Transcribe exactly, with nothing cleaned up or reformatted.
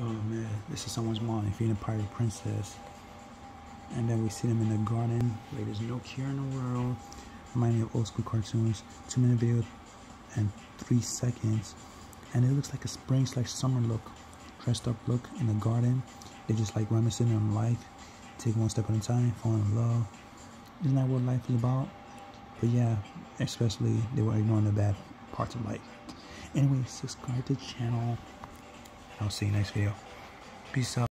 Oh man, this is someone's mom, Fena Pirate Princess. And then we see them in the garden where there's no care in the world. Remind me of old school cartoons. Two minute video and three seconds. And it looks like a spring slash summer look. Dressed up look in the garden. They're just like reminiscing on life. Take one step at a time, fall in love. Isn't that what life is about? But yeah, especially they were ignoring the bad parts of life. Anyway, subscribe to the channel. I'll see you next video. Peace out.